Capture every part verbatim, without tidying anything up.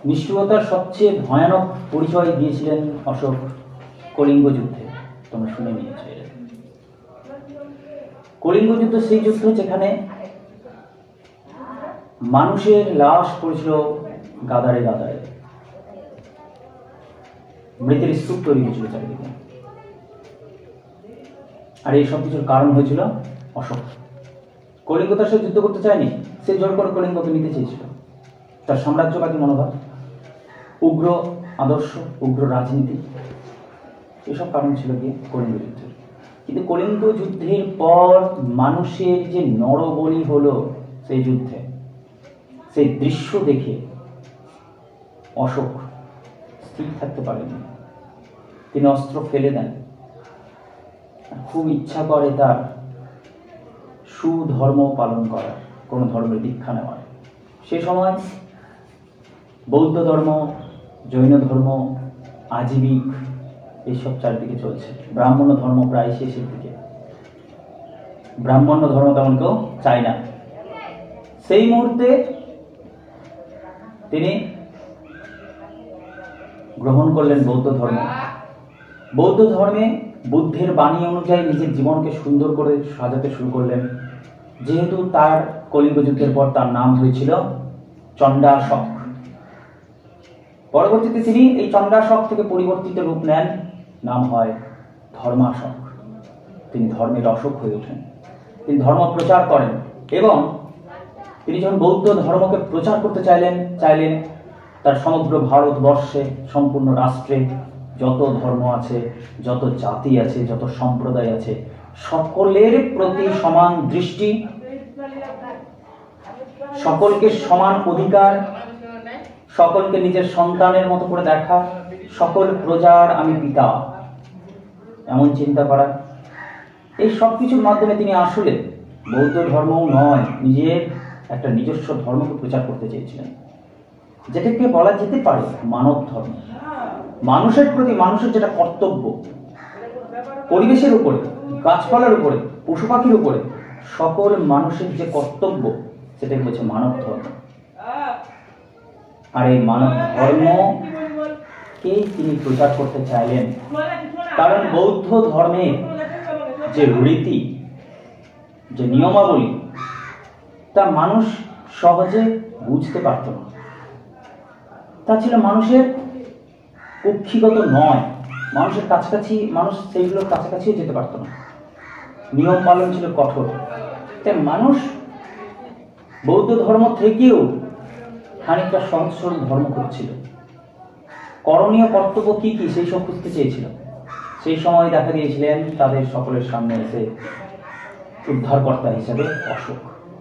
নিষ্ঠুরতার সবচেয়ে ভয়ানক পরিচয় দিয়েছিলেন অশোক কলিঙ্গ যুদ্ধে। তোমরা শুনে নিয়েছো। কলিঙ্গ যুদ্ধ সেই যুদ্ধ যেখানে মানুষের লাশ পড়েছিল গাদারে গাদারে, মৃতের স্তূপ তৈরি হয়েছিল চারিদিকে। আর এই সব কিছুর কারণ হয়েছিল অশোক। কলিঙ্গ তার সাথে যুদ্ধ করতে চায়নি, সে জোর করে কলিঙ্গকে নিতে চেয়েছিল। তার সাম্রাজ্যবাদী মনোভাব, উগ্র আদর্শ, উগ্র রাজনীতি, এসব কারণ ছিল কি কলিঙ্গ যুদ্ধের। কিন্তু কলিঙ্গ যুদ্ধের পর মানুষের যে নরবলি হলো সেই যুদ্ধে, সেই দৃশ্য দেখে অশোক স্থির থাকতে পারেনি। তিনি অস্ত্র ফেলে দেন। খুব ইচ্ছা করে তার সুধর্ম পালন করার, কোনো ধর্মের দীক্ষা নেওয়ার। সে সময় বৌদ্ধ ধর্ম, জৈন ধর্ম, আজীবিক এইসব চারদিকে চলছে। ব্রাহ্মণ ধর্ম প্রায় শেষের দিকে, ব্রাহ্মণ্য ধর্ম তেমন কেউ চায় না। সেই মুহূর্তে তিনি গ্রহণ করলেন বৌদ্ধ ধর্ম। বৌদ্ধ ধর্মে বুদ্ধের বাণী অনুযায়ী নিজের জীবনকে সুন্দর করে সাজাতে শুরু করলেন। যেহেতু তার কলিঙ্গ যুদ্ধের পর তার নাম হয়েছিল চণ্ডাশোক। পরবর্তীতে তিনি এই চণ্ডাশোক থেকে পরিবর্তিত রূপ নেন, নাম হয় ধর্মাশোক। তিনি ধর্মের অশোক হয়ে ওঠেন। তিনি ধর্ম প্রচার করেন এবং তিনি যখন বৌদ্ধ ধর্মকে প্রচার করতে চাইলেন চাইলেন তার সমগ্র ভারতবর্ষে, সম্পূর্ণ রাষ্ট্রে যত ধর্ম আছে, যত জাতি আছে, যত সম্প্রদায় আছে, সকলের প্রতি সমান দৃষ্টি, সকলকে সমান অধিকার, সকলকে নিজের সন্তানের মতো করে দেখা, সকল প্রজার আমি পিতা, এমন চিন্তা করা। এই সব কিছুর মাধ্যমে তিনি আসলে বৌদ্ধ ধর্মও নয়, নিজের একটা নিজস্ব ধর্মকে প্রচার করতে চেয়েছিলেন, যেটাকে বলা যেতে পারে মানব ধর্ম। মানুষের প্রতি মানুষের যেটা কর্তব্য, পরিবেশের উপরে, গাছপালার উপরে, পশু পাখির উপরে সকল মানুষের যে কর্তব্য, সেটাকে বলছে মানব ধর্ম। আর এই মানব ধর্মকেই তিনি প্রচার করতে চাইলেন, কারণ বৌদ্ধ ধর্মের যে রীতি, যে নিয়মাবলী, তা মানুষ সহজে বুঝতে পারত না। তা ছিল মানুষের কুক্ষিগত নয়, মানুষের কাছাকাছি, মানুষ সেইগুলোর কাছাকাছিও যেতে পারত না। নিয়ম পালন ছিল কঠোর। তাই মানুষ বৌদ্ধ ধর্ম থেকেও খানিকটা সহজ সরল ধর্ম করছিল। করণীয় কর্তব্য কি কি সেই সব বুঝতে চেয়েছিল। সেই সময় দেখা দিয়েছিলেন তাদের সকলের সামনে এসে উদ্ধারকর্তা হিসেবে অশোক।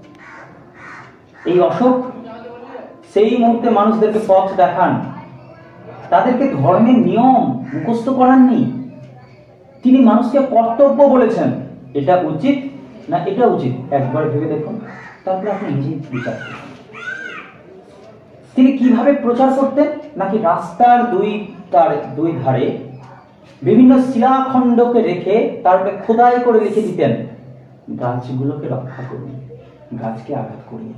এই অশোক সেই মুহূর্তে মানুষদেরকে পথ দেখান, তাদেরকে ধর্মের নিয়ম মুখস্থ করাননি। তিনি মানুষকে কর্তব্য বলেছেন, এটা উচিত না এটা উচিত একবার ভেবে দেখুন, তারপরে আপনি নিজেই বিচার করুন। তিনি কিভাবে প্রচার করতেন, নাকি রাস্তার দুই তার দুই ধারে বিভিন্ন শিলাখণ্ডকে রেখে তারপরে খোদাই করে লিখে দিতেন, গাছগুলোকে রক্ষা করুন, গাছকে আঘাত করিয়ে।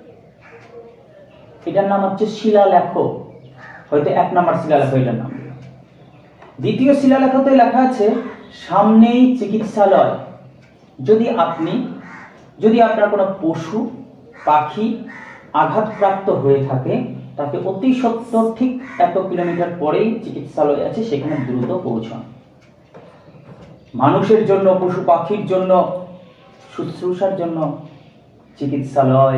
এটার নাম হচ্ছে শিলালেখ। হয়তো এক নম্বর শিলালেখ এটার নাম। দ্বিতীয় শিলালেখতে লেখা আছে সামনেই চিকিৎসালয়। যদি আপনি যদি আপনার কোনো পশু পাখি আঘাতপ্রাপ্ত হয়ে থাকে, তাকে অতি সত্বর ঠিক এত কিলোমিটার পরেই চিকিৎসালয় আছে, সেখানে দ্রুত পৌঁছান। মানুষের জন্য, পশু পাখির জন্য, শুশ্রূষার জন্য চিকিৎসালয়,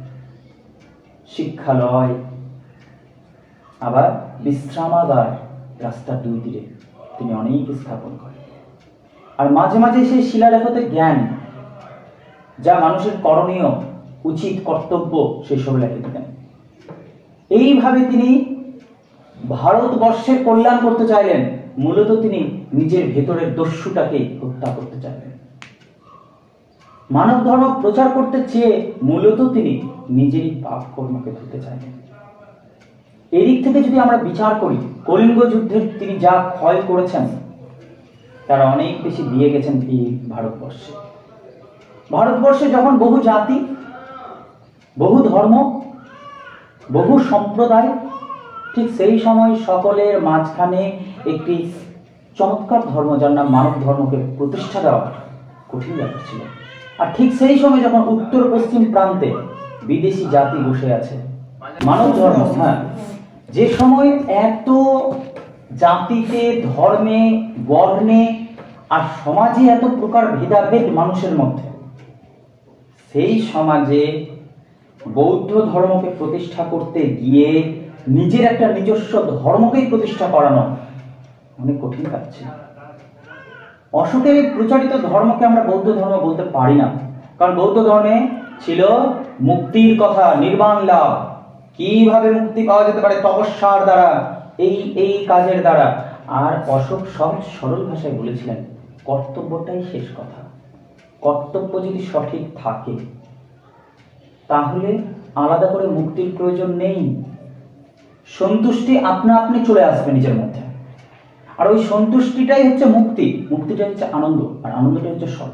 শিক্ষালয়, আবার বিশ্রামাগার রাস্তার দুই তীরে তিনি অনেক স্থাপন করেন। আর মাঝে মাঝে সেই শিলালেখতে জ্ঞান, যা মানুষের করণীয়, উচিত, কর্তব্য, সেসব লেখে দিতেন। এইভাবে তিনি ভারতবর্ষের কল্যাণ করতে চাইলেন। মূলত তিনি নিজের ভেতরের দস্যুটাকে হত্যা করতে চাইলেন। মানব ধর্ম প্রচার করতে চেয়ে মূলত তিনি নিজেরই পাপ কর্মকে ধরতে চাইলেন। এদিক থেকে যদি আমরা বিচার করি, কলিঙ্গ যুদ্ধের তিনি যা ক্ষয় করেছেন তারা অনেক বেশি দিয়ে গেছেন এই ভারতবর্ষে। ভারতবর্ষে যখন বহু জাতি, বহু ধর্ম, বহু সম্প্রদায় ঠিক সেই সময় সকলের মাঝখানে একটি চমৎকার ধর্ম, যার নাম মানব ধর্মকে প্রতিষ্ঠা দেওয়া কঠিন ব্যাপার ছিল। আর ঠিক সেই সময় যখন উত্তর পশ্চিম প্রান্তে বিদেশি জাতি বসে আছে, মানব ধর্ম, হ্যাঁ, যে সময় এত জাতিতে, ধর্মে, বর্ণে আর সমাজে এত প্রকার ভেদাভেদ মানুষের মধ্যে, সেই সমাজে বৌদ্ধ ধর্মকে প্রতিষ্ঠা করতে গিয়ে নিজের একটা নিজস্ব ধর্মকেই প্রতিষ্ঠা করানো অনেক কঠিন কাজ ছিল। অশোকের প্রচারিত ধর্মকে আমরা বৌদ্ধ ধর্ম বলতে পারি না, কারণ বৌদ্ধ ধর্মে ছিল মুক্তির কথা, নির্বাণ লাভ, কিভাবে মুক্তি পাওয়া যেতে পারে তপস্যার দ্বারা, এই এই কাজের দ্বারা। আর অশোক সহজ সরল ভাষায় বলেছিলেন কর্তব্যটাই শেষ কথা। কর্তব্য যদি সঠিক থাকে তাহলে আলাদা করে মুক্তির প্রয়োজন নেই। সন্তুষ্টি আপনা আপনি চলে আসবে নিজের মধ্যে, আর ওই সন্তুষ্টিটাই হচ্ছে মুক্তি। মুক্তিটা হচ্ছে আনন্দ, আর আনন্দটা হচ্ছে স্বর্গ।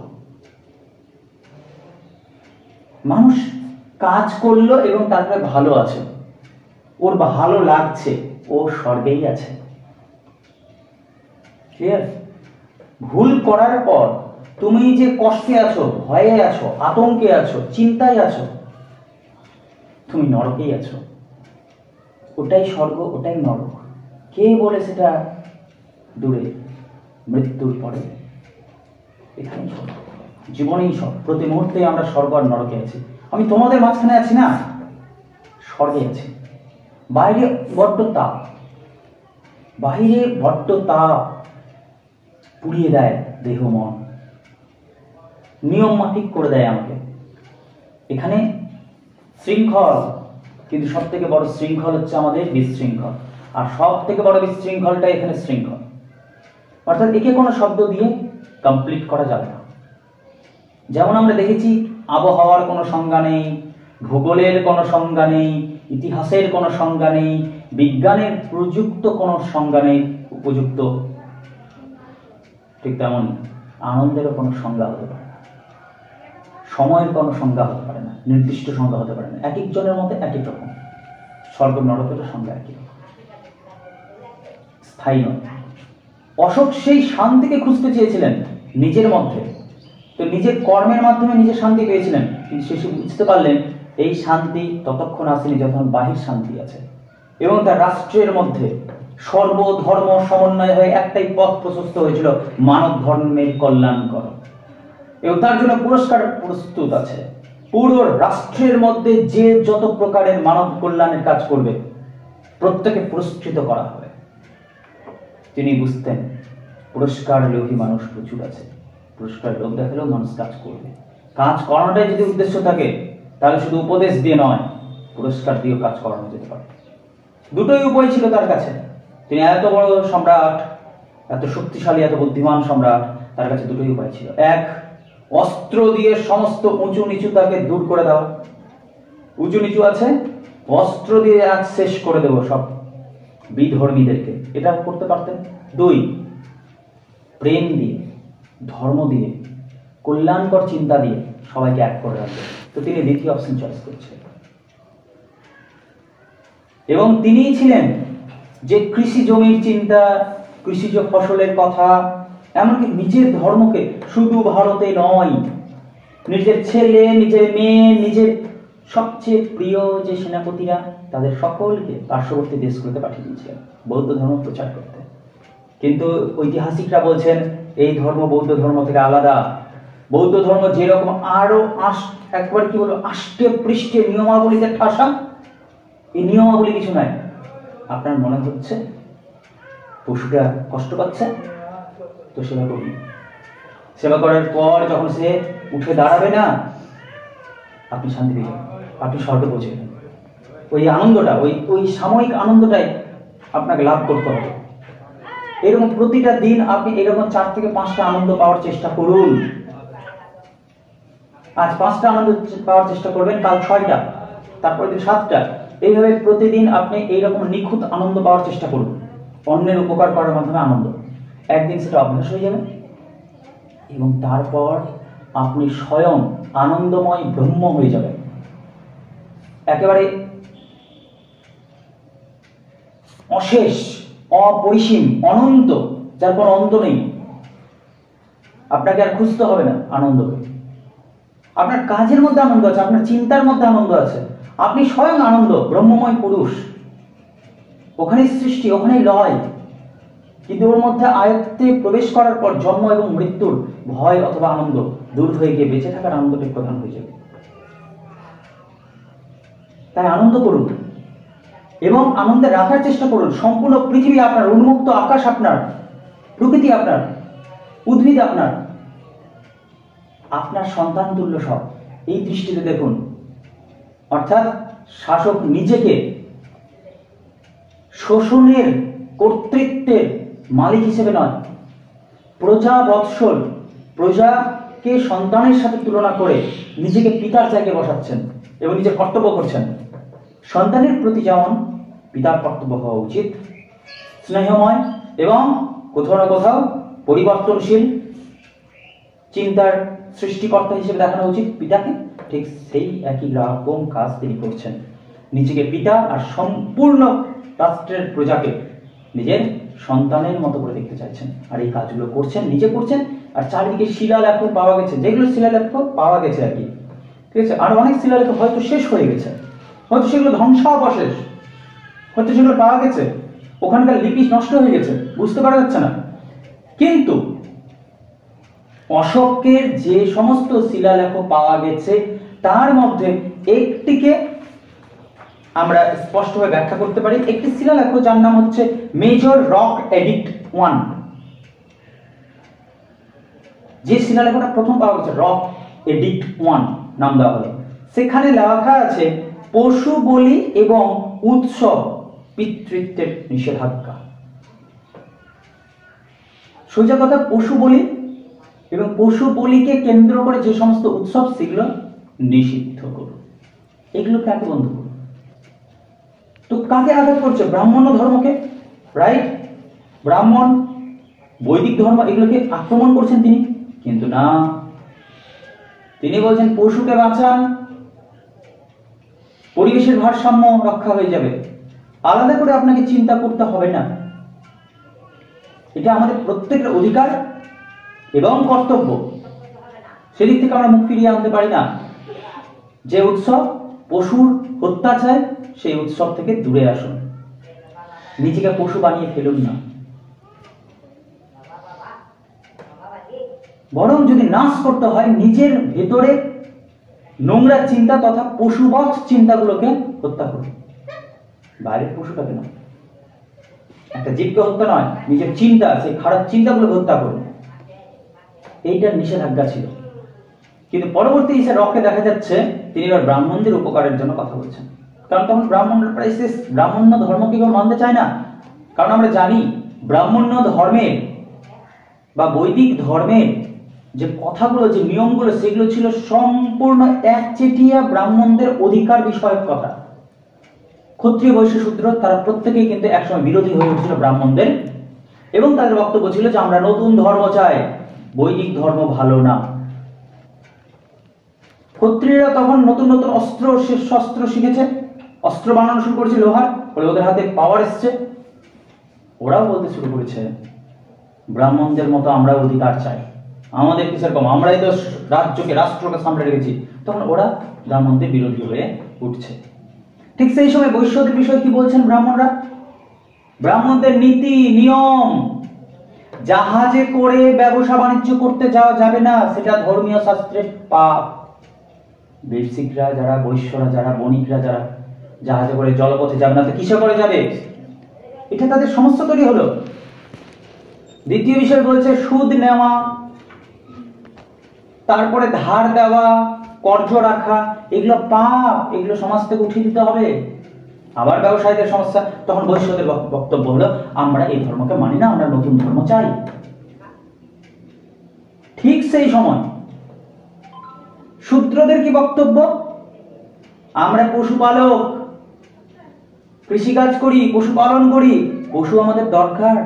মানুষ কাজ করলো এবং তারপরে ভালো আছে, ওর ভালো লাগছে, ও স্বর্গেই আছে। ক্লিয়ার? ভুল করার পর তুমি যে কষ্টে আছো, ভয়ে আছো, আতঙ্কে আছো, চিন্তায় আছো, তুমি নরকেই আছো। ওটাই স্বর্গ, ওটাই নরক। কে বলে সেটা দূরে, মৃত্যুর পরে? এখানেই সব, জীবনেই সব, প্রতি মুহূর্তে আমরা স্বর্গ আর নরকে আছি। আমি তোমাদের মাঝখানে আছি না, স্বর্গে আছি। বাইরে বড্ড তাপ, বাইরে বড্ড তাপ পুড়িয়ে দেয় দেহ মন, নিয়ম মাফিক করে দেয় আমাকে। এখানে শৃঙ্খল, কিন্তু সব থেকে বড় শৃঙ্খল হচ্ছে আমাদের বিশৃঙ্খল, আর সব থেকে বড় বিশৃঙ্খলটা এখানে শৃঙ্খল। অর্থাৎ একে কোনো শব্দ দিয়ে কমপ্লিট করা যাবে না। যেমন আমরা দেখেছি আবহাওয়ার কোনো সংজ্ঞা নেই, ভূগোলের কোনো সংজ্ঞা নেই, ইতিহাসের কোনো সংজ্ঞা নেই, বিজ্ঞানের প্রযুক্ত কোনো সংজ্ঞা নেই উপযুক্ত, ঠিক তেমন আনন্দেরও কোনো সংজ্ঞা হতে পারে না, সময়ের কোনো সংজ্ঞা হতে পারে না, নির্দিষ্ট সংজ্ঞা হতে পারে না। এক একজনের মধ্যে এক এক রকম। স্বর্গ নরকেরও সংজ্ঞা একই রকম, স্থায়ী নয়। অশোক সেই শান্তিকে খুঁজতে চেয়েছিলেন নিজের মধ্যে, তো নিজের কর্মের মাধ্যমে নিজের শান্তি পেয়েছিলেন, কিন্তু শেষে বুঝতে পারলেন এই শান্তি ততক্ষণ আসেনি যখন বাহির শান্তি আছে। এবং তার রাষ্ট্রের মধ্যে সর্বধর্ম সমন্বয় হয়ে একটাই পথ প্রশস্ত হয়েছিল, মানব ধর্মের কল্যাণ করো। এবং তার জন্য পুরস্কার প্রস্তুত আছে। পুরো রাষ্ট্রের মধ্যে যে যত প্রকারের মানব কল্যাণের কাজ করবে প্রত্যেকে পুরস্কৃত করা হবে। তিনি বুঝতেন পুরস্কার লোভী মানুষ প্রচুর আছে, পুরস্কার লোভ দেখালেও মানুষ কাজ করবে। কাজ করানোটাই যদি উদ্দেশ্য থাকে তাহলে শুধু উপদেশ দিয়ে নয়, পুরস্কার দিয়েও কাজ করানো যেতে পারে। দুটোই উপায় ছিল তার কাছে। তিনি এত বড় সম্রাট, এত শক্তিশালী, এত বুদ্ধিমান সম্রাট, তার কাছে দুটোই উপায় ছিল। এক, অস্ত্র দিয়ে সমস্ত উঁচু নিচু তাকে দূর করে দেওয়া, উঁচু নিচু আছে, অস্ত্র দিয়ে আজ শেষ করে দেব সব বিধর্মীদেরকে, এটা করতে পারতেন। দুই, প্রেম দিয়ে, ধর্ম দিয়ে, কল্যাণকর চিন্তা দিয়ে সবাইকে এক করে রাখবে। তো তিনি দ্বিতীয় অপশন চয়েস করছিলেন। এবং তিনিই ছিলেন যে কৃষি জমির চিন্তা, কৃষিজ ফসলের কথা, এমনকি নিজের ধর্মকে শুধু ভারতে নয়, নিজের ছেলে, নিজের মেয়ে, নিজের সবচেয়ে প্রিয় যে সেনাপতিরা, তাদের সকলকে পার্শ্ববর্তী দেশগুলোতে পাঠিয়ে দিয়েছিলেন বৌদ্ধ ধর্ম প্রচার করতে। কিন্তু ঐতিহাসিকরা বলছেন এই ধর্ম বৌদ্ধ ধর্ম থেকে আলাদা। বৌদ্ধ ধর্ম যেরকম আরো একবার কি বলবো আষ্টে পৃষ্ঠে নিয়মাবলীতে ঠাসা, এই নিয়মাবলী কিছু নাই। আপনার মনে হচ্ছে পশুটা কষ্ট পাচ্ছে, তো সেবা করুন। সেবা করার পর যখন সে উঠে দাঁড়াবে না, আপনি শান্তি পেয়ে যাবেন, আপনি স্বর্গে পৌঁছে যাবেন। ওই আনন্দটা, ওই ওই সাময়িক আনন্দটাই আপনাকে লাভ করতে হবে। এরকম প্রতিটা দিন আপনি এরকম চার থেকে পাঁচটা আনন্দ পাওয়ার চেষ্টা করুন। আজ পাঁচটা আনন্দ পাওয়ার চেষ্টা করবেন, কাল ছয়টা, তারপরে দিন সাতটা। এইভাবে প্রতিদিন আপনি এইরকম নিখুঁত আনন্দ পাওয়ার চেষ্টা করুন, অন্যের উপকার করার মাধ্যমে আনন্দ। একদিন সেটা অভ্যাস হয়ে যাবে এবং তারপর আপনি স্বয়ং আনন্দময় ব্রহ্ম হয়ে যাবেন। একেবারে অশেষ, অপরিসীম, অনন্ত, যার কোনো অন্ত নেই। আপনাকে আর খুঁজতে হবে না আনন্দকে। আপনার কাজের মধ্যে আনন্দ আছে, আপনার চিন্তার মধ্যে আনন্দ আছে, আপনি স্বয়ং আনন্দ, ব্রহ্মময় পুরুষ। ওখানেই সৃষ্টি, ওখানেই লয়। কিন্তু ওর মধ্যে আয়ত্তে প্রবেশ করার পর জন্ম এবং মৃত্যুর ভয় অথবা আনন্দ দূর হয়ে গিয়ে বেঁচে থাকার আনন্দটাই প্রধান হয়ে যাবে। তাই আনন্দ করুন এবং আনন্দে রাখার চেষ্টা করুন। সম্পূর্ণ পৃথিবী আপনার, উন্মুক্ত আকাশ আপনার, প্রকৃতি আপনার, উদ্ভিদ আপনার, আপনার সন্তান তুল্য সব। এই দৃষ্টিতে দেখুন। অর্থাৎ শাসক নিজেকে শোষণের, কর্তৃত্বের মালিক হিসেবে নয়, প্রজা বৎসল, প্রজাকে সন্তানের সাথে তুলনা করে নিজেকে পিতার জায়গায় বসাচ্ছেন এবং নিজের কর্তব্য করছেন। সন্তানের প্রতি যেমন পিতার কর্তব্য হওয়া উচিত, স্নেহময় এবং কোথাও না কোথাও পরিবর্তনশীল চিন্তার সৃষ্টিকর্তা হিসেবে দেখানো উচিত পিতাকে, ঠিক সেই একই রকম কাজ তিনি করছেন। নিজেকে পিতা আর সম্পূর্ণ রাষ্ট্রের প্রজাকে নিজের সন্তানের মতো করে দেখতে চাইছেন, আর এই কাজগুলো করছেন, নিজে করছেন। আর চারিদিকে শিলালেখ পাওয়া গেছে, যেগুলো শিলালেখ পাওয়া গেছে আর কি, ঠিক আছে। আর অনেক শিলালেখ হয়তো শেষ হয়ে গেছে, হয়তো সেগুলো ধ্বংসাবশেষ, হয়তো সেগুলো পাওয়া গেছে, ওখানকার লিপি নষ্ট হয়ে গেছে, বুঝতে পারা যাচ্ছে না। কিন্তু অশোকের যে সমস্ত শিলালেখ পাওয়া গেছে তার মধ্যে একটিকে আমরা স্পষ্টভাবে ব্যাখ্যা করতে পারি। একটি শিলালেখ যার নাম হচ্ছে মেজর রক এডিক্ট ওয়ান। যে শিলালেখটা প্রথম পাওয়া গেছে, রক এডিক্ট ওয়ান নাম দেওয়া হলো, সেখানে লেখা আছে পশু বলি এবং উৎসব পিতৃত্বের নিষেধাজ্ঞা। সোজা কথা, পশু বলি এবং পশু বলিকে কেন্দ্র করে যে সমস্ত উৎসব সেগুলো নিষিদ্ধ করুন, এগুলো কাকে বন্ধ করুন। তো কাকে আঘাত করছে? ব্রাহ্মণ ধর্মকে, রাইট? ব্রাহ্মণ, বৈদিক ধর্ম, এগুলোকে আক্রমণ করছেন তিনি। কিন্তু না, তিনি বলছেন পশুকে বাঁচান, পরিবেশের ভারসাম্য রক্ষা হয়ে যাবে, আলাদা করে আপনাকে চিন্তা করতে হবে না। এটা আমাদের প্রত্যেকের অধিকার এবং কর্তব্য, সেদিক থেকে আমরা মুখ ফিরিয়ে আনতে পারি না। যে উৎসব পশুর হত্যা চায় সেই উৎসব থেকে দূরে আসুন, নিজেকে পশু বানিয়ে ফেলুন না। বরং যদি নাশ করতে হয় নিজের ভেতরে নোংরা চিন্তা তথা পশুবৎ চিন্তাগুলোকে হত্যা করুন, বাইরের পশুটাকে নয়, একটা জীবকে হত্যা নয়, নিজের চিন্তা, সেই খারাপ চিন্তাগুলোকে হত্যা করুন। এইটার নিষেধাজ্ঞা ছিল। কিন্তু পরবর্তী এসে রকে দেখা যাচ্ছে তিনি এবার ব্রাহ্মণদের উপকারের জন্য কথা বলছেন। কারণ তখন ব্রাহ্মণরা প্রায় শেষ, ব্রাহ্মণ্য ধর্মকে কেউ মানতে চায় না। কারণ আমরা জানি ব্রাহ্মণ্য ধর্মের বা বৈদিক ধর্মের যে কথাগুলো, যে নিয়মগুলো, সেগুলো ছিল সম্পূর্ণ একচেটিয়া ব্রাহ্মণদের অধিকার বিষয়ক কথা। ক্ষত্রিয়, বৈশ্য, শূদ্র তারা প্রত্যেকেই কিন্তু একসময় বিরোধী হয়ে উঠছিল ব্রাহ্মণদের, এবং তাদের বক্তব্য ছিল যে আমরা নতুন ধর্ম চাই, বৈদিক ধর্ম ভালো না। ক্ষত্রিয়রা তখন নতুন নতুন অস্ত্র শস্ত্র শিখেছে, অস্ত্র বানানো শুরু করেছে লোহার, বলে ওদের হাতে পাওয়ার এসছে। ওরাও বলতে শুরু করেছে ব্রাহ্মণদের মতো আমরা অধিকার চাই, আমাদের কিসের কম, আমরাই তো রাজ্যকে, রাষ্ট্রকে সামলে রেখেছি। তখন ওরা ব্রাহ্মণদের বিরোধী হয়ে উঠছে। ঠিক সেই সময় বৈশ্যদের বিষয় কি বলছেন ব্রাহ্মণরা? ব্রাহ্মণদের নীতি নিয়ম, জাহাজে করে ব্যবসা বাণিজ্য করতে যাওয়া যাবে না, সেটা ধর্মীয় শাস্ত্রের পাপ। বৈশ্বিকরা যারা, বৈশ্যরা যারা, বণিকরা যারা জাহাজে করে জলপথে যাবে না তো কিসে করে যাবে? এটা তাদের সমস্যা তৈরি হলো। দ্বিতীয় বিষয় বলছে সুদ নেওয়া, তারপরে ধার দেওয়া, কর্জ রাখা, এগুলো পাপ, এগুলো সমাজ থেকে উঠিয়ে দিতে হবে। আবার ব্যবসায়ীদের সমস্যা, তখন বৈশ্যদের বক্তব্য হলো আমরা এই ধর্মকে মানি না, আমরা নতুন ধর্ম চাই। ঠিক সেই সময় শূদ্রদের কি বক্তব্য? আমরা পশুপালক, কৃষিকাজ করি, পশুপালন করি, পশু আমাদের দরকার।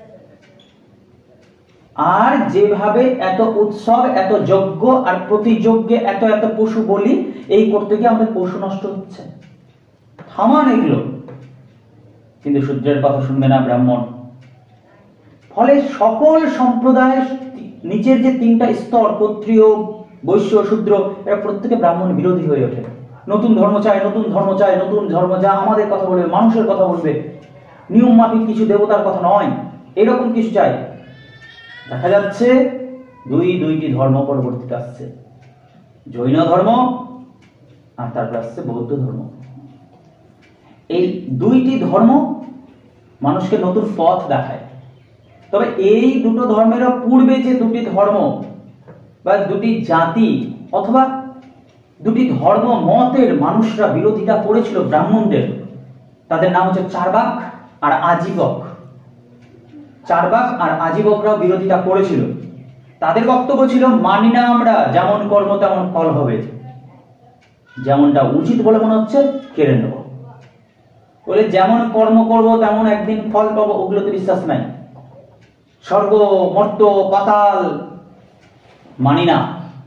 আর যেভাবে এত উৎসব, এত যজ্ঞ আর প্রতিযজ্ঞে এত এত পশু বলি, এই করতে গিয়ে আমাদের পশু নষ্ট হচ্ছে। থামান এগুলো, কিন্তু শূদ্রের কথা শুনবে না ব্রাহ্মণ। ফলে সকল সম্প্রদায় নিচের যে তিনটা স্তর, ক্ষত্রিয়, বৈশ্য, শূদ্র, এরা প্রত্যেকে ব্রাহ্মণ বিরোধী হয়ে ওঠে। নতুন ধর্ম চাই, নতুন ধর্ম চাই, নতুন ধর্ম যা আমাদের কথা বলবে, মানুষের কথা বলবে, নিয়ম মাফিক কিছু, দেবতার কথা নয়, এরকম কিছু চাই। দেখা যাচ্ছে দুই দুইটি ধর্ম পরবর্তীতে আসছে, জৈন ধর্ম আর তারপর আসছে বৌদ্ধ ধর্ম। এই দুইটি ধর্ম মানুষকে নতুন পথ দেখায়। তবে এই দুটো ধর্মের পূর্বে যে দুটি ধর্ম বা দুটি জাতি অথবা দুটি ধর্ম মতের মানুষরা বিরোধিতা করেছিল ব্রাহ্মণদের, তাদের নাম হচ্ছে চার্বাক আর আজীবক। চার্বাক আর আজীবকরাও বিরোধিতা করেছিল। তাদের বক্তব্য ছিল, মানি না আমরা, যেমন কর্ম তেমন ফল হবে, যেমনটা উচিত বলে মনে হচ্ছে কেড়ে নেব। বলে যেমন কর্ম করব তেমন একদিন ফল পাবো, ওগুলোতে বিশ্বাস নাই। স্বর্গ, মর্ত, পাতাল মানি না,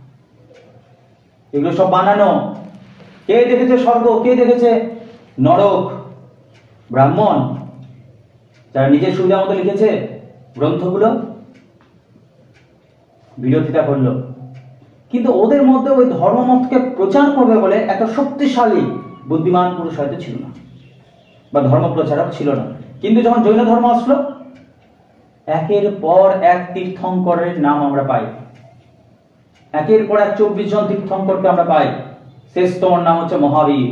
এগুলো সব বানানো। কে দেখেছে স্বর্গ, কে দেখেছে নরক? ব্রাহ্মণ, যারা নিজের সুবিধা মতো লিখেছে গ্রন্থগুলো, বিরোধিতা করলো। কিন্তু ওদের মধ্যে ওই ধর্মমতকে প্রচার করবে বলে এত শক্তিশালী বুদ্ধিমান পুরুষ হয়তো ছিল না, বা ধর্ম প্রচারক ছিল না। কিন্তু যখন জৈন ধর্ম আসলো, একের পর এক তীর্থঙ্করের নাম আমরা পাই, একের পর এক চব্বিশ জন তীর্থঙ্করকে আমরা পাই। শেষতম নাম হচ্ছে মহাবীর।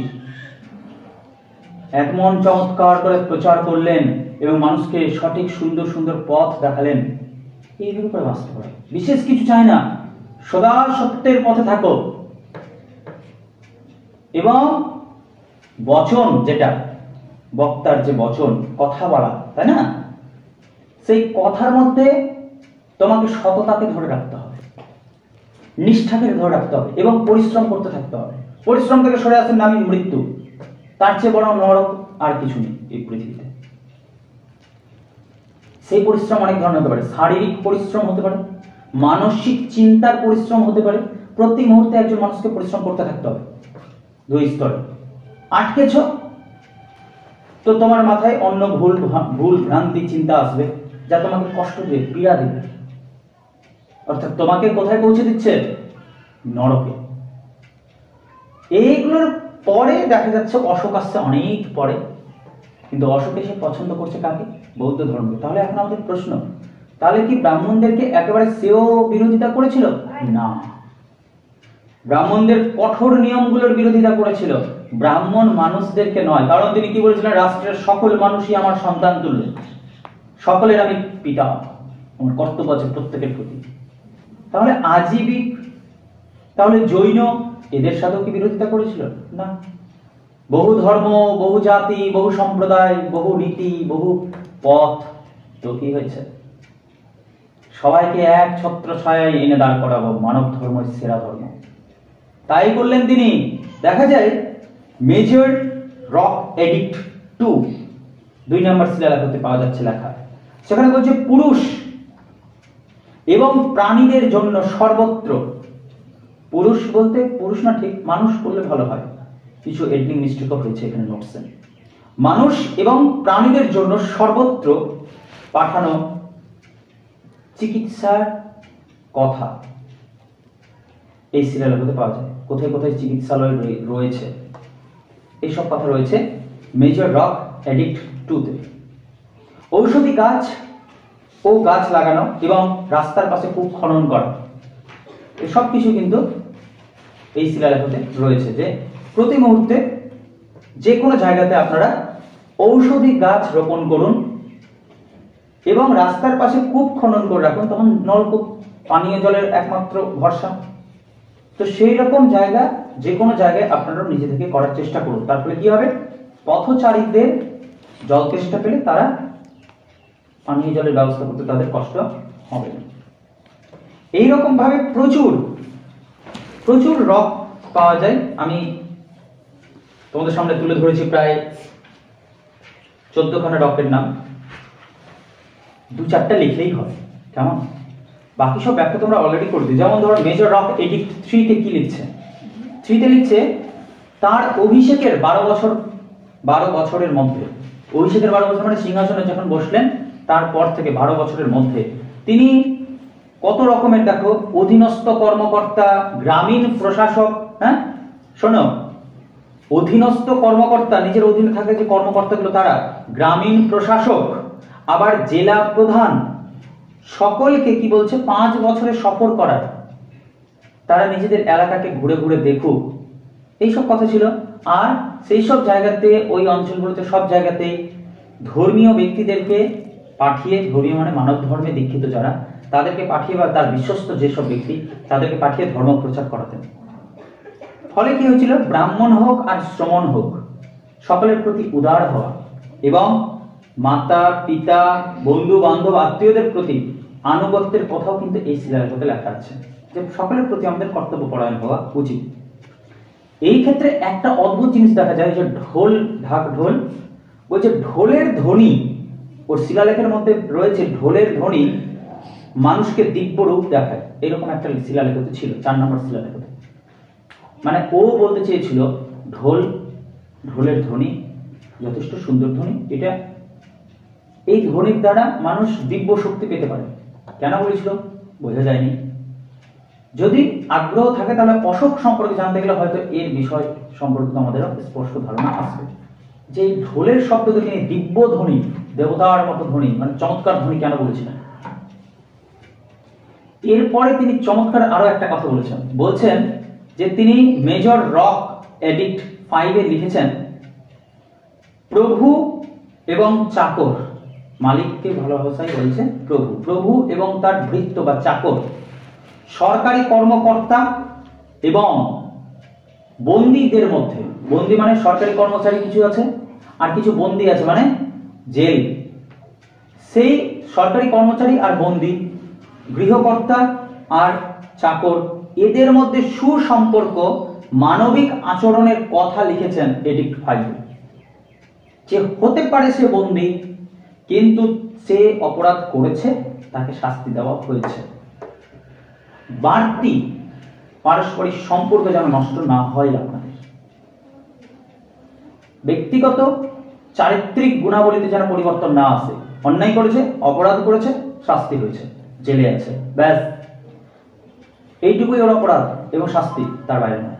এমন চমৎকার করে প্রচার করলেন এবং মানুষকে সঠিক সুন্দর সুন্দর পথ দেখালেন। এইগুলো করে বাঁচতে পারে, বিশেষ কিছু চায় না, সদা সত্যের পথে থাকো। এবং বচন, যেটা বক্তার যে বচন, কথা বলা, তাই না, সেই কথার মধ্যে তোমাকে সততাকে ধরে রাখতে হবে, নিষ্ঠাকে ধরে রাখতে হবে এবং পরিশ্রম করতে থাকতে হবে। পরিশ্রম থেকে সরে আসেন নামই মৃত্যু, তার চেয়ে বড় নরক আর কিছু নেই এই পৃথিবীতে। সেই পরিশ্রম অনেক ধরনের হতে পারে, শারীরিক পরিশ্রম হতে পারে, মানসিক চিন্তার পরিশ্রম হতে পারে। প্রতি মুহূর্তে একজন মানুষকে পরিশ্রম করতে থাকতে হবে। দুই স্তরে আটকেছ তো তোমার মাথায় অন্য ভুল ভুল ভ্রান্তি চিন্তা আসবে, যা তোমাকে কষ্ট দেবে, পীড়া দেবে। অর্থাৎ তোমাকে কোথায় পৌঁছে দিচ্ছে? নরকে। এইগুলোর পরে দেখা যাচ্ছে অশোক আসছে অনেক পরে, কিন্তু অশোক এসে পছন্দ করছে কাকে? বৌদ্ধ ধর্মকে। তাহলে এখন আমাদের প্রশ্ন, তাহলে কি ব্রাহ্মণদেরকে একেবারে সেও বিরোধিতা করেছিল? না, ব্রাহ্মণদের কঠোর নিয়মগুলোর বিরোধিতা করেছিল, ব্রাহ্মণ মানুষদেরকে নয়। কারণ তিনি কি বলেছিলেন? রাষ্ট্রের সকল মানুষই আমার সন্তান তুল্য, সকলের আমি পিতা, আমার কর্তব্য আছে প্রত্যেকের প্রতি। তাহলে আজীবিক, তাহলে জৈন, এদের সাথেও কি বিরোধিতা করেছিল? না। বহু ধর্ম, বহু জাতি, বহু সম্প্রদায়, বহু নীতি, বহু পথ, তো কি হয়েছে? সবাইকে এক ছত্র ছায়ায় এনে দাঁড় করাবো, মানব ধর্ম সেরা ধর্ম। তাই করলেন তিনি। দেখা যায় মেজর রক এডিক্ট টু, দুই নম্বর শিলালেখতে পাওয়া যাচ্ছে লেখা। সেখানে বলছে পুরুষ এবং প্রাণীদের জন্য সর্বত্র, পুরুষ বলতে পুরুষ না, ঠিক মানুষ বললে ভালো হয়, কিছু এডিটিং মিস্টেকও হয়েছে এখানে নোটসে। মানুষ এবং প্রাণীদের জন্য সর্বত্র পাঠানো চিকিৎসার কথা এই শিলালেখতে পাওয়া যায়। কোথায় কোথায় চিকিৎসালয় রয়েছে এইসব কথা রয়েছে মেজর রক এডিক্ট টুতে। ঔষধি গাছ ও গাছ লাগানো এবং রাস্তার পাশে কূপ খনন করা, এসব কিছু কিন্তু এই শিলালেখতে রয়েছে যে প্রতি মুহূর্তে যে কোনো জায়গাতে আপনারা ঔষধি গাছ রোপণ করুন এবং রাস্তার পাশে কূপ খনন করে রাখুন, তখন নলকূপ পানীয় জলের একমাত্র ভরসা। তো সেই রকম জায়গা যে কোনো জায়গায় আপনারা নিজে থেকে করার চেষ্টা করুন। তার ফলে কি হবে? পথচারীদের জল তেষ্টা পেলে তারা পানীয় জলের ব্যবস্থা করতে তাদের কষ্ট হবে না। এইরকম ভাবে প্রচুর প্রচুর রক পাওয়া যায়। আমি তোমাদের সামনে তুলে ধরেছি প্রায় চোদ্দখানা রকের নাম, দু চারটা লিখলেই হবে, কেমন? বাকি সব ব্যাখ্যা তোমরা অলরেডি করে দিও। যেমন ধরো মেজর রক এডিক্ট থ্রিতে কি লিখছে? থ্রিতে লিখছে তার অভিষেকের বারো বছর বারো বছরের মধ্যে অভিষেকের বারো বছর মানে সিংহাসনে যখন বসলেন তারপর থেকে বারো বছরের মধ্যে তিনি কত রকমের, দেখো, অধীনস্থ কর্মকর্তা, গ্রামীণ প্রশাসক, হ্যাঁ শোনো, অধীনস্থ কর্মকর্তা, নিজের অধীনে থাকে যে কর্মকর্তাগুলো তারা, গ্রামীণ প্রশাসক, আবার জেলা প্রধান, সকলকে কি বলছে পাঁচ বছরে সফর করার, তারা নিজেদের এলাকাকে ঘুরে ঘুরে দেখুক, এইসব কথা ছিল। আর সেই সব জায়গাতে, ওই অঞ্চলগুলোতে সব জায়গাতে ধর্মীয় ব্যক্তিদেরকে পাঠিয়ে, ধর্মীয় মানে মানব ধর্মে দীক্ষিত যারা, তাদেরকে পাঠিয়ে বা তার বিশ্বস্ত যেসব ব্যক্তি তাদেরকে পাঠিয়ে ধর্ম প্রচার করাতেন। ফলে কি হয়েছিল, ব্রাহ্মণ হোক আর শ্রমণ হোক সকলের প্রতি উদার হওয়া এবং মাতা পিতা বন্ধু বান্ধব আত্মীয়দের প্রতি আনুগত্যের কথাও কিন্তু এই শিলালেখতে লেখা আছে যে সকলের প্রতি আমাদের কর্তব্য পরায়ণ হওয়া উচিত। এই ক্ষেত্রে একটা অদ্ভুত জিনিস দেখা যায় যে ঢোল, ঢাক ঢোল, বলছে ঢোলের ধ্বনি, ওর শিলালেখের মধ্যে রয়েছে ঢোলের ধ্বনি মানুষকে দিব্য রূপ দেখায়, এরকম একটা শিলালেখতে ছিল, চার নম্বর শিলালেখতে। মানে ও বলতে চেয়েছিল ঢোল, ঢোলের ধ্বনি যথেষ্ট সুন্দর ধ্বনি, এটা এই ধ্বনির দ্বারা মানুষ দিব্য শক্তি পেতে পারে। কেন বলেছিল বোঝা যায়নি। যদি আগ্রহ থাকে তাহলে অশোক সম্পর্কে জানতে গেলে হয়তো এর বিষয় সম্পর্কে আমাদের স্পষ্ট ধারণা আসবে যে ঢোলের শব্দকে তিনি দিব্য ধ্বনি, দেবতার মতো ধ্বনি, মানে চমৎকার ধ্বনি কেন বলেছিলেন। এরপরে তিনি চমৎকার আরো একটা কথা বলেছেন, বলছেন যে তিনি মেজর রক এডিক্ট ফাইভে লিখেছেন, প্রভু এবং চাকর, মালিককে ভালো ভাষায় বলছে প্রভু, প্রভু এবং তার ভৃত্য বা চাকর, সরকারি কর্মকর্তা এবং বন্দীদের মধ্যে, বন্দী মানে সরকারি কর্মচারী কিছু আছে আর কিছু বন্দী আছে মানে জেল, সেই সরকারি কর্মচারী আর বন্দী, গৃহকর্তা আর চাকর, এদের মধ্যে সুসম্পর্ক মানবিক আচরণের কথা লিখেছেন এডিক্ট ফাইভ। যে হতে পারে সে বন্দী কিন্তু সে অপরাধ করেছে, তাকে শাস্তি দেওয়া হয়েছে, বাড়তি পারস্পরিক সম্পর্ক যেন নষ্ট না হয়, আপনাদের ব্যক্তিগত চারিত্রিক গুণাবলীতে যেন পরিবর্তন না আসে। অন্যায় করেছে, অপরাধ করেছে, শাস্তি হয়েছে, জেলে আছে, ব্যাস এইটুকুই ওর অপরাধ এবং শাস্তি, তার বাইরে নয়।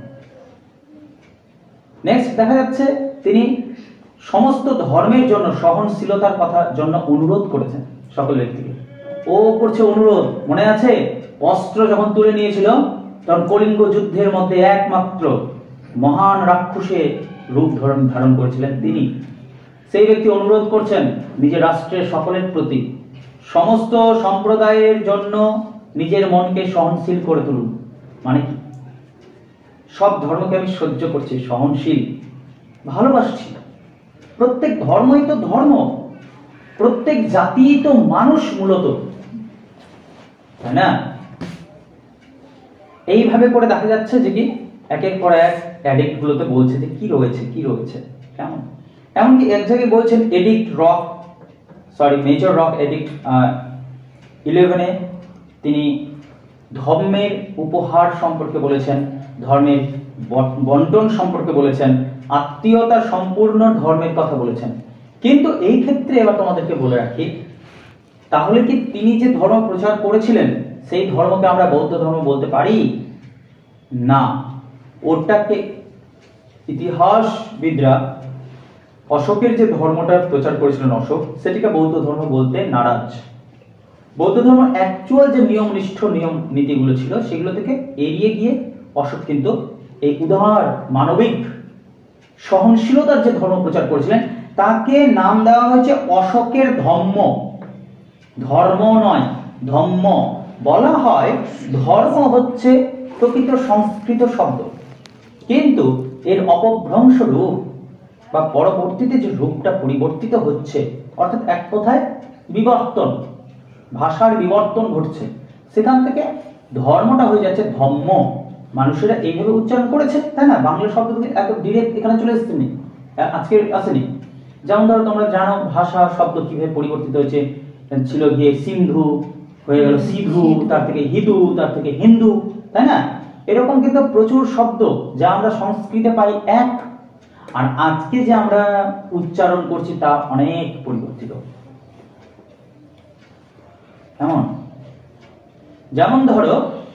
নেক্সট দেখা যাচ্ছে তিনি সমস্ত ধর্মের জন্য সহনশীলতার কথা জন্য অনুরোধ করেছেন সকল ব্যক্তিকে। ও করছে অনুরোধ, মনে আছে অস্ত্র যখন তুলে নিয়েছিল তখন কলিঙ্গ যুদ্ধের মধ্যে একমাত্র মহান রাক্ষসে রূপ ধারণ ধারণ করেছিলেন তিনি। সেই ব্যক্তি অনুরোধ করছেন নিজের রাষ্ট্রের সকলের প্রতি, সমস্ত সম্প্রদায়ের জন্য নিজের মনকে সহনশীল করে তুলুন। মানে কি, সব ধর্মকে আমি সহ্য করছি, সহনশীল, ভালোবাসছি। প্রত্যেক ধর্মই তো ধর্ম, প্রত্যেক জাতিই তো মানুষ মূলত, তাই না? এইভাবে করে দেখা যাচ্ছে যে কি একের পর এক অ্যাডিক্ট গুলোতে বলছে যে কি রয়েছে কি রয়েছে কেমন। এমনকি এক জায়গায় বলছেন edict rock, sorry major rock edict ইলেভেনে তিনি ধর্মের উপহার সম্পর্কে বলেছেন, ধর্মের বন্টন সম্পর্কে বলেছেন, আত্মীয়তা সম্পূর্ণ ধর্মের কথা বলেছেন। কিন্তু এই ক্ষেত্রে এবার তোমাদেরকে বলে রাখি, তাহলে কি তিনি যে ধর্ম প্রচার করেছিলেন সেই ধর্মকে আমরা বৌদ্ধ ধর্ম বলতে পারি? না, ওটাকে ইতিহাসবিদরা অশোকের যে ধর্মটা প্রচার করেছিলেন অশোক, সেটিকে বৌদ্ধ ধর্ম বলতে নারাজ। বৌদ্ধ ধর্ম অ্যাকচুয়াল যে নিয়ম নিষ্ঠ নিয়ম নীতিগুলো ছিল সেগুলো থেকে এড়িয়ে গিয়ে অশোক কিন্তু এই উদার মানবিক সহনশীলতার যে ধর্ম প্রচার করেছিলেন তাকে নাম দেওয়া হয়েছে অশোকের ধম্ম। ধর্ম নয়, ধম্ম। বলা হয় ধর্ম হচ্ছে প্রকৃত সংস্কৃত শব্দ, কিন্তু এর অপভ্রংশ রূপ বা পরবর্তীতে যে রূপটা পরিবর্তিত হচ্ছে, অর্থাৎ এক কথায় বিবর্তন, ভাষার বিবর্তন ঘটছে, সেখান থেকে ধর্মটা হয়ে যাচ্ছে ধম্ম। মানুষেরা এইভাবে উচ্চারণ করেছে, তাই না? বাংলা শব্দ এত ডিরেক্ট এখানে চলে এসেছে, আজকে আসেনি। যেমন ধরো তোমরা জানো ভাষা শব্দ কিভাবে পরিবর্তিত হয়েছে, ছিল গিয়ে সিন্ধু হয়ে গেল সিধু, তার থেকে হিদু, তার থেকে হিন্দু, তাই না? এরকম কিন্তু প্রচুর শব্দ যা আমরা সংস্কৃতে পাই এক, আর আজকে যে আমরা উচ্চারণ করছি তা অনেক পরিবর্তিত। এমন যেমন ধরো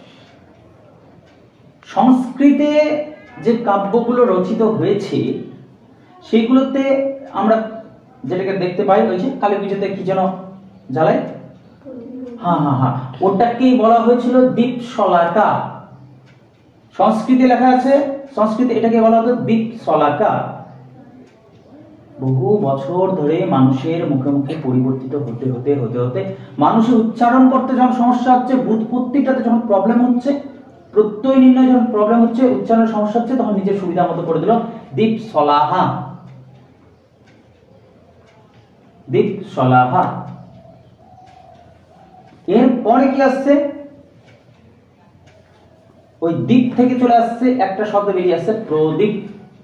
সংস্কৃতে যে কাব্যগুলো রচিত হয়েছে সেগুলোতে আমরা যেটাকে দেখতে পাই ওই যে কালী পুজোতে কি যেন জ্বালায়, হ্যাঁ হ্যাঁ হ্যাঁ ওটাকেই বলা হয়েছিল দীপশলাকা। সংস্কৃতে লেখা আছে, সংস্কৃতে এটাকে বলা হতো দীপশলাকা। বহু বছর ধরে মানুষের মুখে মুখে পরিবর্তিত হতে হতে হতে হতে মানুষের উচ্চারণ করতে যখন সমস্যা হচ্ছে, বুৎপত্তিটাতে যখন প্রবলেম হচ্ছে, প্রত্যয় নির্ণয় যখন প্রবলেম হচ্ছে, উচ্চারণের সমস্যা হচ্ছে, তখন নিজের সুবিধা মতো করে দিল দীপশলাহা, দীপশলাহা। এরপরে কি আসছে, ওই দীপ থেকে চলে আসছে একটা শব্দ বেরিয়ে আসছে প্রদীপ,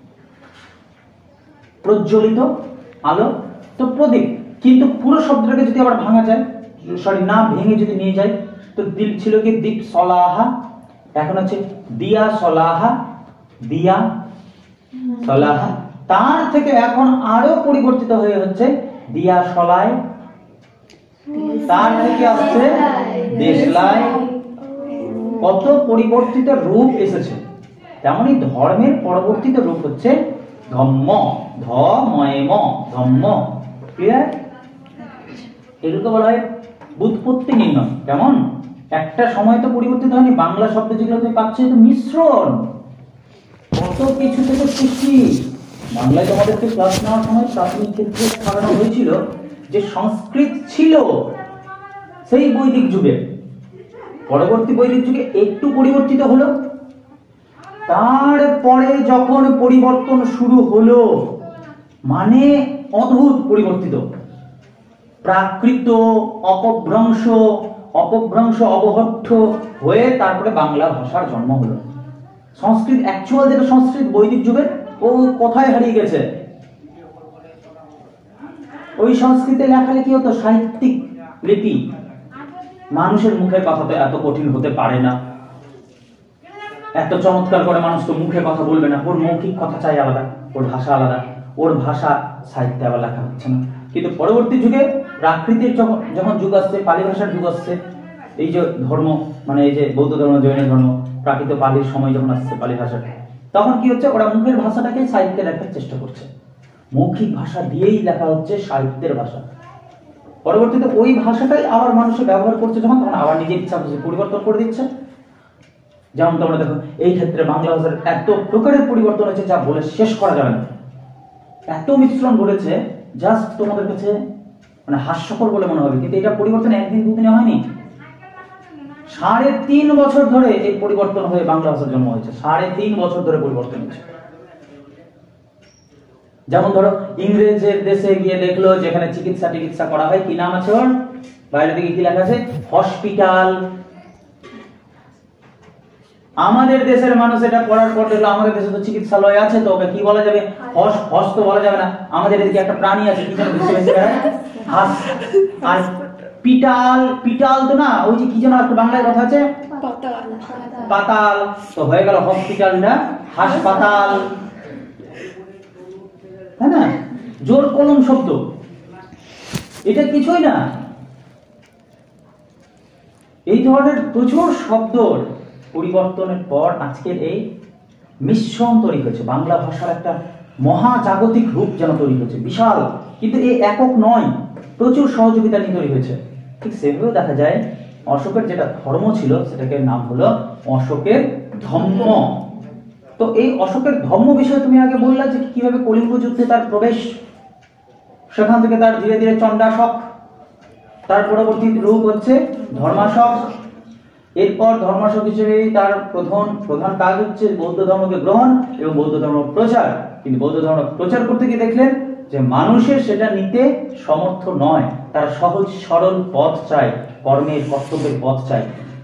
প্রজ্বলিত আলো, তো প্রদীপ। কিন্তু পুরো শব্দটাকে যদি আবার ভাঙা যায়, সরি না ভেঙে যদি নিয়ে যায়, তো দিল ছিল কি দীপ সলাহা, এখন হচ্ছে দিয়া সলাহা, দিয়া সলাহা। তার থেকে এখন আরো পরিবর্তিত হয়ে হচ্ছে দিয়া সলায়, তার থেকে আসছে দেশলাই। কত পরিবর্তিত রূপ এসেছে। তেমনি ধর্মের পরবর্তীত রূপ হচ্ছে ধম্ম, ধময়ম, ধম্ম। ক্লিয়ার? এগুলোকে বলা হয় বুৎপত্তি নির্ণয়। কেমন একটা সময় তো পরিবর্তিত হয়নি, বাংলা শব্দ যেগুলো তুমি পাচ্ছ তো মিশ্রণ, কত কিছু থেকে সৃষ্টি। বাংলায় তোমাদেরকে ক্লাস নেওয়ার সময় প্রাথমিক ক্ষেত্রে ধারণা হয়েছিল যে সংস্কৃত ছিল সেই বৈদিক যুগে, পরবর্তী বৈদিক যুগে একটু পরিবর্তিত হলো, তারপরে যখন পরিবর্তন শুরু হলো মানে অদ্ভুত পরিবর্তিত, প্রাকৃত অপভ্রংশ অপভ্রংশ অবহট্ঠ হয়ে তারপরে বাংলা ভাষার জন্ম হলো। সংস্কৃত অ্যাকচুয়াল যেটা সংস্কৃত বৈদিক যুগের, ও কোথায় হারিয়ে গেছে। ওই সংস্কৃতে লেখালে কি হতো, সাহিত্যিক লিপি, মানুষের মুখের কথা তো এত কঠিন হতে পারে না, এত চমৎকার করে মানুষ তো মুখে কথা বলবে না, ওর মৌখিক কথা চাই আলাদা, ওর ভাষা আলাদা, ওর ভাষা সাহিত্যে আবার লেখা হচ্ছে না। কিন্তু পরবর্তী যুগে প্রাকৃতিক যখন যখন যুগ আসছে, পালি ভাষার যুগ আসছে, এই যে ধর্ম মানে এই যে বৌদ্ধ ধর্ম, জৈন ধর্ম, প্রাকৃত পালির সময় যখন আসছে পালি ভাষাটা, তখন কি হচ্ছে, ওরা মুখের ভাষাটাকে সাহিত্যে লেখার চেষ্টা করছে, মৌখিক ভাষা দিয়েই লেখা হচ্ছে সাহিত্যের ভাষা। পরবর্তীতে ওই ভাষাটাই আবার মানুষের ব্যবহার করছে যখন, তখন আবার নিজের ইচ্ছা পরিবর্তন করে দিচ্ছে। যেমন তোমরা দেখো এই ক্ষেত্রে বাংলা ভাষার এত প্রকারের পরিবর্তন হয়েছে যা বলে শেষ করা যাবে না, এত মিশ্রণ ঘটেছে জাস্ট তোমাদের কাছে মানে হাস্যকর বলে মনে হবে, কিন্তু এটা পরিবর্তন একদিন দুদিনে হয়নি, সাড়ে তিন বছর ধরে এই পরিবর্তন হয়ে বাংলা ভাষার জন্ম হয়েছে, সাড়ে তিন বছর ধরে পরিবর্তন হয়েছে। যেমন ধরো ইংরেজের দেশে গিয়ে দেখলো যেখানে চিকিৎসা টিকিৎসা করা হয়, কি নাম আছে ওর, বাইরে দিকে কি লেখা আছে, হসপিটাল। আমাদের দেশের মানুষ এটা পড়ার পর দেখলো আমাদের দেশে তো চিকিৎসালয় আছে, তো ওকে কি বলা যাবে, হস হস তো বলা যাবে না, আমাদের এদিকে একটা প্রাণী আছে কি যেন ভেসে ভেসে বেড়ায়, হাস। আর পিটাল, পিটাল তো না, ওই যে কি যেন একটা বাংলায় কথা আছে, পাতাল, তো হয়ে গেল হসপিটাল না হাসপাতাল, তাই না? জোর কলম শব্দ, এটা কিছুই না। এই ধরনের প্রচুর শব্দর পরিবর্তনের পর আজকের এই মিশ্রণ তৈরি হয়েছে, বাংলা ভাষার একটা মহাজাগতিক রূপ যেন তৈরি হয়েছে, বিশাল, কিন্তু এই একক নয়, প্রচুর সহযোগিতা নিয়ে তৈরি হয়েছে। ঠিক সেভাবেও দেখা যায় অশোকের যেটা ধর্ম ছিল সেটাকে নাম হলো অশোকের ধম্ম। তো এই অশোকের ধম্ম বিষয়ে তুমি আগে বললা যে কিভাবে কলিঙ্গ যুদ্ধে তার প্রবেশ, সেখান থেকে তার ধীরে ধীরে চণ্ডাশক, তার পরবর্তী রূপ হচ্ছে ধর্মাশক, এরপর ধর্মাশক হিসেবে তার প্রধান প্রধান কাজ হচ্ছে বৌদ্ধ ধর্মকে গ্রহণ এবং বৌদ্ধ ধর্ম প্রচার। কিন্তু বৌদ্ধ ধর্ম প্রচার করতে গিয়ে দেখলেন যে মানুষের সেটা নিতে সমর্থ নয়, তারা সহজ সরল পথ চায়, কর্মের কর্তব্যের পথ চায়,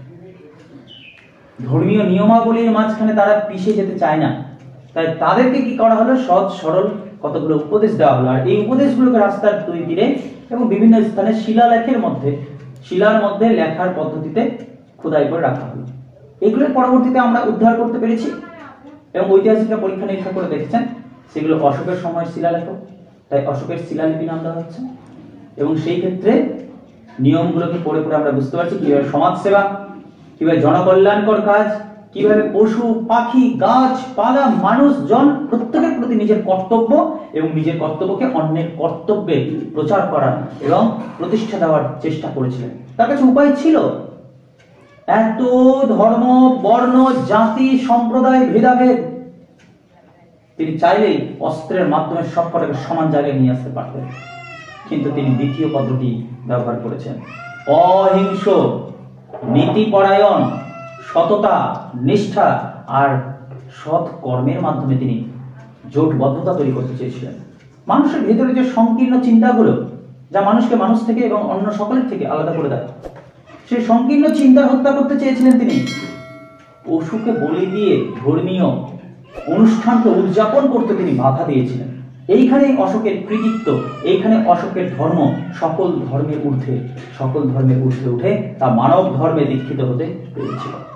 ধর্মীয় নিয়মাবলীর মাঝখানে তারা পিছে যেতে চায় না। তাই তাদেরকে কি করা হলো, সহজ সরল কতগুলো উপদেশ দেওয়া হলো, আর এই উপদেশগুলোকে রাস্তার দুই তীরে এবং বিভিন্ন স্থানে শিলালেখের মধ্যে শিলার মধ্যে লেখার পদ্ধতিতে খোদাই করে রাখা হলো। এগুলোর পরবর্তীতে আমরা উদ্ধার করতে পেরেছি এবং ঐতিহাসিকরা পরীক্ষা নিরীক্ষা করে দেখেছেন সেগুলো অশোকের সময়ের শিলালেখ, তাই অশোকের শিলালিপি নাম দেওয়া হচ্ছে। এবং সেই ক্ষেত্রে নিয়মগুলোকে পড়ে পড়ে আমরা বুঝতে পারছি কিভাবে সমাজসেবা, কিভাবে জনকল্যাণকর কাজ, কিভাবে পশু পাখি গাছপালা মানুষজন প্রত্যেকের প্রতি নিজের কর্তব্য এবং নিজের কর্তব্যকে অন্যের কর্তব্যে প্রচার করা এবং প্রতিষ্ঠা দেওয়ার চেষ্টা করেছিলেন। তার কাছে উপায় ছিল। এত ধর্ম বর্ণ জাতি সম্প্রদায় ভেদাভেদ, তিনি চাইলেই অস্ত্রের মাধ্যমে সবকটাকে সমান জায়গায় নিয়ে আসতে পারতেন, কিন্তু তিনি দ্বিতীয় পদ্ধতি ব্যবহার করেছেন। অহিংস, নীতিপরায়ণ, সততা, নিষ্ঠা আর সৎ কর্মের মাধ্যমে তিনি জোটবদ্ধতা তৈরি করতে চেয়েছিলেন। মানুষের ভেতরে যে সংকীর্ণ চিন্তাগুলো যা মানুষকে মানুষ থেকে এবং অন্য সকলের থেকে আলাদা করে দেয়, সেই সংকীর্ণ চিন্তার হত্যা করতে চেয়েছিলেন তিনি। পশুকে বলি দিয়ে ধর্মীয় অনুষ্ঠানকে উদযাপন করতে তিনি বাধা দিয়েছিলেন। এইখানে অশোকের কৃতিত্ব, এইখানে অশোকের ধর্ম সকল ধর্মের ঊর্ধ্বে সকল ধর্মের ঊর্ধ্বে উঠে তা মানব ধর্মে দীক্ষিত হতে পেরেছিল।